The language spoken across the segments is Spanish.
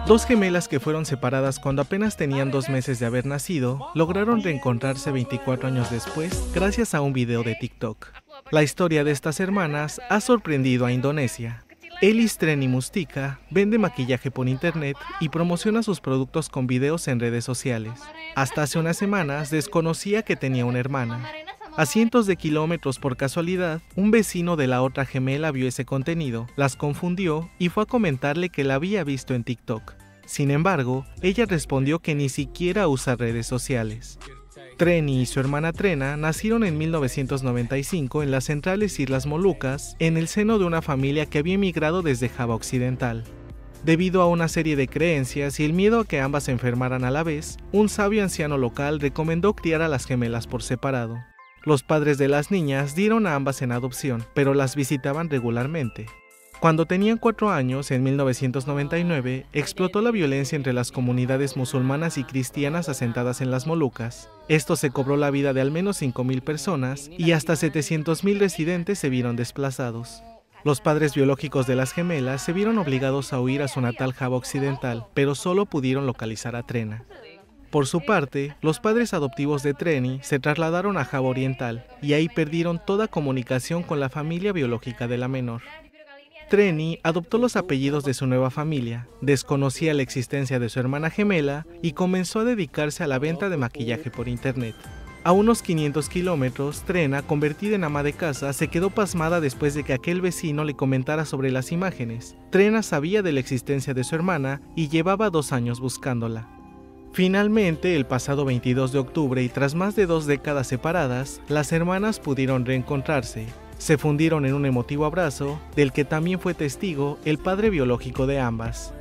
Dos gemelas que fueron separadas cuando apenas tenían 2 meses de haber nacido, lograron reencontrarse 24 años después gracias a un video de TikTok. La historia de estas hermanas ha sorprendido a Indonesia. Elis Treni Mustika vende maquillaje por internet y promociona sus productos con videos en redes sociales. Hasta hace unas semanas desconocía que tenía una hermana. A cientos de kilómetros por casualidad, un vecino de la otra gemela vio ese contenido, las confundió y fue a comentarle que la había visto en TikTok. Sin embargo, ella respondió que ni siquiera usa redes sociales. Treni y su hermana Trena nacieron en 1995 en las centrales Islas Molucas, en el seno de una familia que había emigrado desde Java Occidental. Debido a una serie de creencias y el miedo a que ambas se enfermaran a la vez, un sabio anciano local recomendó criar a las gemelas por separado. Los padres de las niñas dieron a ambas en adopción, pero las visitaban regularmente. Cuando tenían 4 años, en 1999, explotó la violencia entre las comunidades musulmanas y cristianas asentadas en las Molucas. Esto se cobró la vida de al menos 5.000 personas y hasta 700.000 residentes se vieron desplazados. Los padres biológicos de las gemelas se vieron obligados a huir a su natal Java Occidental, pero solo pudieron localizar a Trena. Por su parte, los padres adoptivos de Treni se trasladaron a Java Oriental y ahí perdieron toda comunicación con la familia biológica de la menor. Treni adoptó los apellidos de su nueva familia, desconocía la existencia de su hermana gemela y comenzó a dedicarse a la venta de maquillaje por internet. A unos 500 kilómetros, Trena, convertida en ama de casa, se quedó pasmada después de que aquel vecino le comentara sobre las imágenes. Trena sabía de la existencia de su hermana y llevaba 2 años buscándola. Finalmente, el pasado 22 de octubre y tras más de 2 décadas separadas, las hermanas pudieron reencontrarse. Se fundieron en un emotivo abrazo, del que también fue testigo el padre biológico de ambas.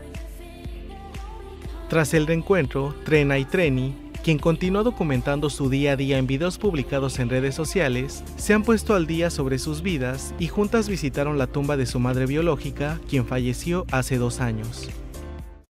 Tras el reencuentro, Trena y Treni, quien continúa documentando su día a día en videos publicados en redes sociales, se han puesto al día sobre sus vidas y juntas visitaron la tumba de su madre biológica, quien falleció hace 2 años.